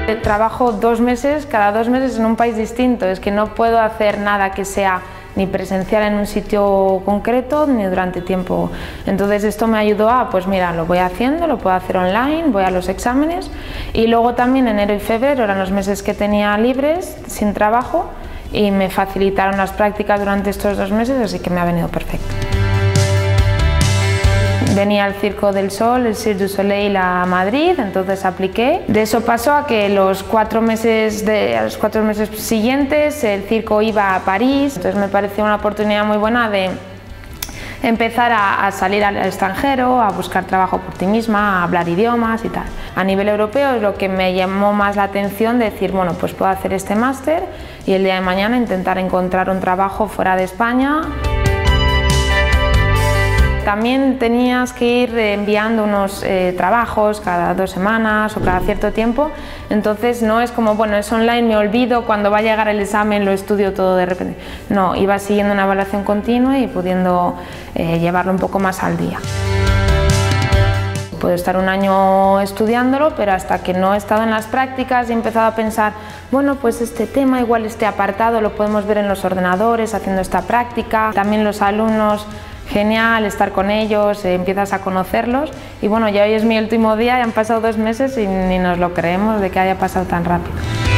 Trabajo 2 meses, cada 2 meses en un país distinto, es que no puedo hacer nada que sea ni presencial en un sitio concreto ni durante tiempo. Entonces esto me ayudó a, pues mira, lo voy haciendo, lo puedo hacer online, voy a los exámenes y luego también enero y febrero eran los meses que tenía libres, sin trabajo, y me facilitaron las prácticas durante estos 2 meses, así que me ha venido perfecto. Venía al Circo del Sol, el Cirque du Soleil a Madrid, entonces apliqué. De eso pasó a que a los 4 meses siguientes el circo iba a París, entonces me pareció una oportunidad muy buena de empezar a salir al extranjero, a buscar trabajo por ti misma, a hablar idiomas y tal. A nivel europeo es lo que me llamó más la atención, decir, bueno, pues puedo hacer este máster y el día de mañana intentar encontrar un trabajo fuera de España. También tenías que ir enviando unos trabajos cada 2 semanas o cada cierto tiempo, entonces no es como, bueno, es online, me olvido, cuando va a llegar el examen lo estudio todo de repente. No, iba siguiendo una evaluación continua y pudiendo llevarlo un poco más al día. Puedo estar un año estudiándolo, pero hasta que no he estado en las prácticas y he empezado a pensar, bueno, pues este tema, igual este apartado lo podemos ver en los ordenadores haciendo esta práctica. También los alumnos, genial estar con ellos, empiezas a conocerlos y bueno, ya hoy es mi último día, ya han pasado 2 meses y ni nos lo creemos de que haya pasado tan rápido.